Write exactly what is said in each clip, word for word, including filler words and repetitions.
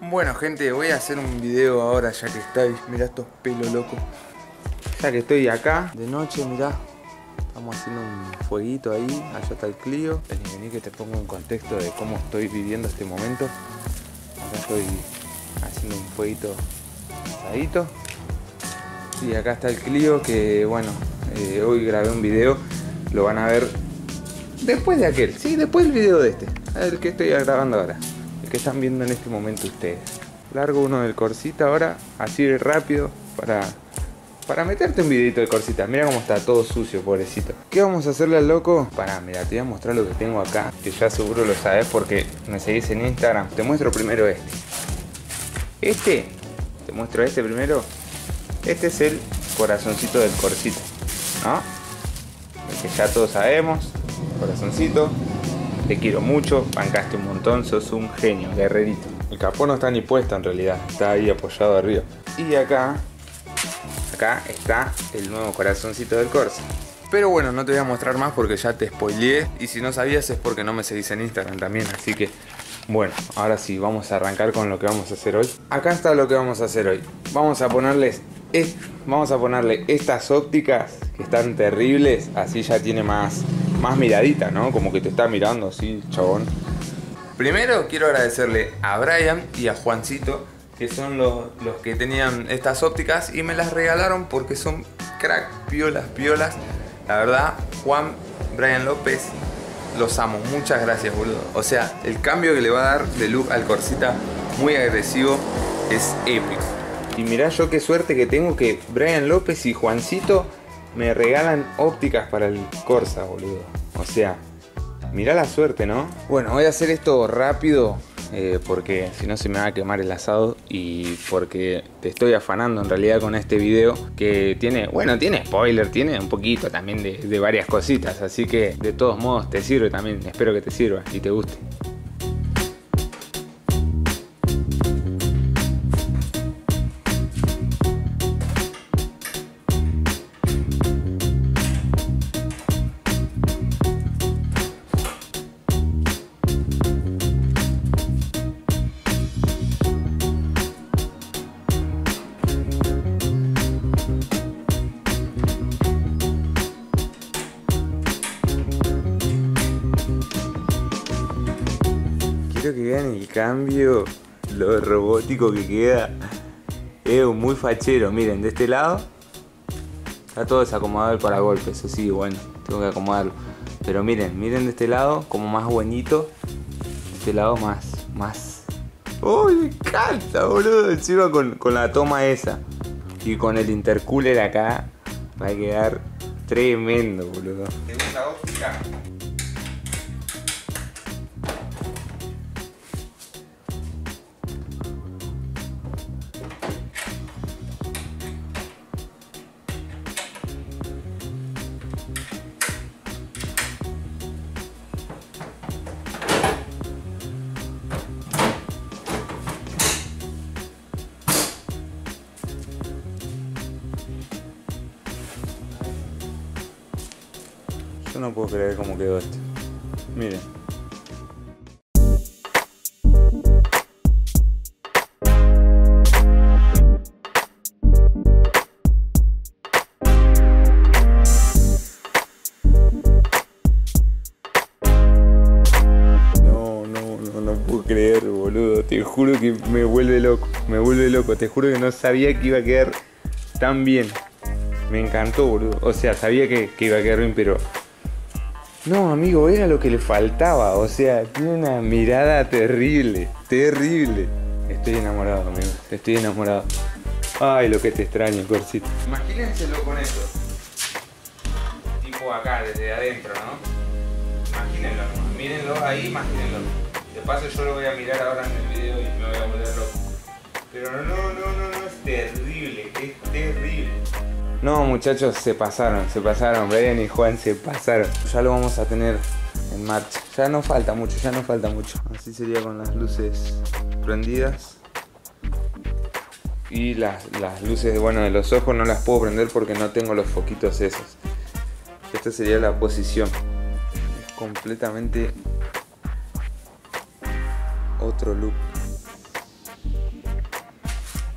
Bueno gente, voy a hacer un video ahora ya que estáis. Mirá estos pelos locos. Ya que estoy acá de noche, mirá. Estamos haciendo un fueguito ahí. Allá está el Clio. Vení, vení que te pongo en contexto de cómo estoy viviendo este momento. Acá estoy haciendo un fueguito asadito. Y acá está el Clio que bueno, eh, hoy grabé un video. Lo van a ver después de aquel. Sí, después del video de este. El que estoy grabando ahora. El que están viendo en este momento ustedes. Largo uno del Corsita ahora. Así de rápido. Para... Para meterte un videito de Corsita. Mira cómo está todo sucio, pobrecito. ¿Qué vamos a hacerle al loco? Pará, mira, te voy a mostrar lo que tengo acá. Que ya seguro lo sabes porque me seguís en Instagram. Te muestro primero este. Este, te muestro este primero. Este es el corazoncito del Corsita, ¿no? El que ya todos sabemos. Corazoncito. Te quiero mucho, bancaste un montón, sos un genio, guerrerito. El capó no está ni puesto en realidad. Está ahí apoyado arriba. Y acá... Acá está el nuevo corazoncito del Corsa. Pero bueno, no te voy a mostrar más porque ya te spoileé. Y si no sabías es porque no me seguís en Instagram también. Así que bueno, ahora sí, vamos a arrancar con lo que vamos a hacer hoy. Acá está lo que vamos a hacer hoy. Vamos a ponerles es, Vamos a ponerle estas ópticas que están terribles. Así ya tiene más, más miradita, ¿no? Como que te está mirando así, chabón. Primero quiero agradecerle a Brian y a Juancito, que son los, los que tenían estas ópticas y me las regalaron porque son crack, piolas, piolas. La verdad, Juan, Brian López, los amo. Muchas gracias, boludo. O sea, el cambio que le va a dar de look al Corsita, muy agresivo, es épico. Y mirá yo qué suerte que tengo que Brian López y Juancito me regalan ópticas para el Corsa, boludo. O sea, mirá la suerte, ¿no? Bueno, voy a hacer esto rápido. Eh, porque si no se me va a quemar el asado y porque te estoy afanando en realidad con este video que tiene, bueno, tiene spoiler, tiene un poquito también de, de varias cositas, así que de todos modos te sirve también, espero que te sirva y te guste. Quiero que vean el cambio, lo robótico que queda. Es muy fachero. Miren, de este lado está todo desacomodado el paragolpes. Así, bueno, tengo que acomodarlo. Pero miren, miren de este lado como más buenito. De este lado más, más... ¡Oh, me encanta, boludo! Encima con, con la toma esa y con el intercooler acá va a quedar tremendo, boludo. Segunda óptica. Yo no puedo creer cómo quedó esto. Miren. No, no, no, no puedo creer, boludo. Te juro que me vuelve loco. Me vuelve loco. Te juro que no sabía que iba a quedar tan bien. Me encantó, boludo. O sea, sabía que, que iba a quedar bien, pero... No, amigo, era lo que le faltaba. O sea, tiene una mirada terrible. Terrible. Estoy enamorado, amigo. Estoy enamorado. Ay, lo que te extraño, Corsita. Imagínenselo con esto. Tipo acá, desde adentro, ¿no? Imagínenlo, ¿no? Mírenlo ahí, imagínenlo. De paso yo lo voy a mirar ahora en el video y me voy a volver loco. Pero no, no, no, no, es terrible. Es terrible. No, muchachos, se pasaron, se pasaron. Brian y Juan se pasaron. Ya lo vamos a tener en marcha. Ya no falta mucho, ya no falta mucho. Así sería con las luces prendidas. Y las, las luces, bueno, de los ojos no las puedo prender porque no tengo los foquitos esos. Esta sería la posición. Es completamente otro look.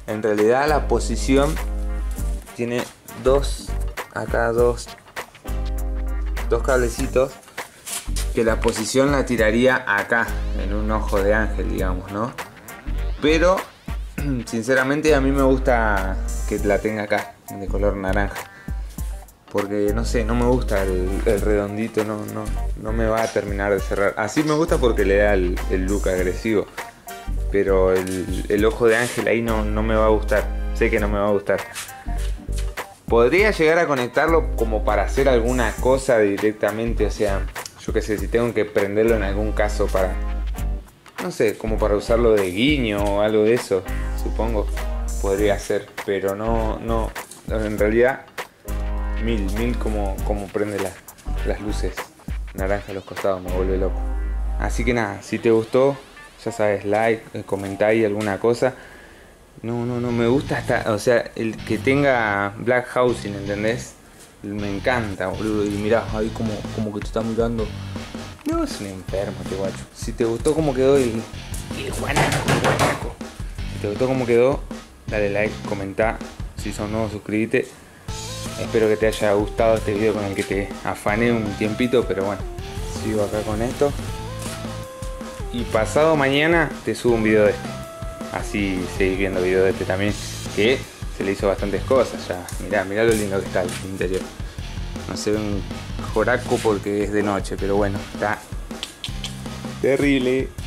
En realidad la posición tiene dos, acá dos, dos cablecitos que la posición la tiraría acá, en un ojo de ángel, digamos, ¿no? Pero sinceramente a mí me gusta que la tenga acá, de color naranja. Porque no sé, no me gusta el, el redondito, no, no, no me va a terminar de cerrar. Así me gusta porque le da el, el look agresivo. Pero el, el ojo de ángel ahí no, no me va a gustar. Sé que no me va a gustar. Podría llegar a conectarlo como para hacer alguna cosa directamente. O sea, yo qué sé, si tengo que prenderlo en algún caso para... No sé, como para usarlo de guiño o algo de eso, supongo. Podría ser, pero no, no, en realidad... Mil, mil como, como prende la, las luces naranja a los costados, me vuelve loco. Así que nada, si te gustó, ya sabes, like, comentar ahí alguna cosa. No, no, no, me gusta hasta, o sea, el que tenga black housing, ¿entendés? Me encanta, boludo. Y mirá, ahí como, como que te está mirando. No, es un enfermo este guacho. Si te gustó cómo quedó el, el guanaco, el guanaco. Si te gustó cómo quedó, dale like, comentá. Si sos nuevo, suscríbete. Espero que te haya gustado este video con el que te afané un tiempito, pero bueno, sigo acá con esto. Y pasado mañana te subo un video de este. Así seguís viendo video de este también, que se le hizo bastantes cosas ya. Mirá, mirá lo lindo que está el interior. No se ve un joraco porque es de noche, pero bueno, está terrible.